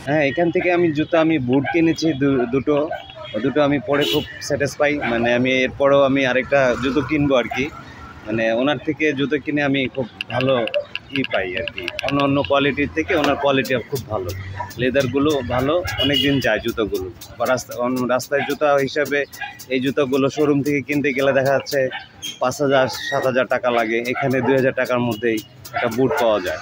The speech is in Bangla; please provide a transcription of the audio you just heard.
হ্যাঁ, এখান থেকে আমি জুতো আমি বুট কিনেছি দুটো। দুটো আমি পরে খুব স্যাটিসফাই, মানে আমি এরপরেও আমি আরেকটা জুতো কিনবো আর কি। মানে ওনার থেকে জুতো কিনে আমি খুব ভালো পাই আর কি। অন্য কোয়ালিটির থেকে ওনার কোয়ালিটি খুব ভালো, লেদারগুলো ভালো, অনেক দিন যায় জুতোগুলো। বা রাস্তায় জুতো হিসাবে এই জুতোগুলো শোরুম থেকে কিনতে গেলে দেখা যাচ্ছে 5,000-7,000 টাকা লাগে, এখানে 2,000 টাকার মধ্যেই একটা বুট পাওয়া যায়।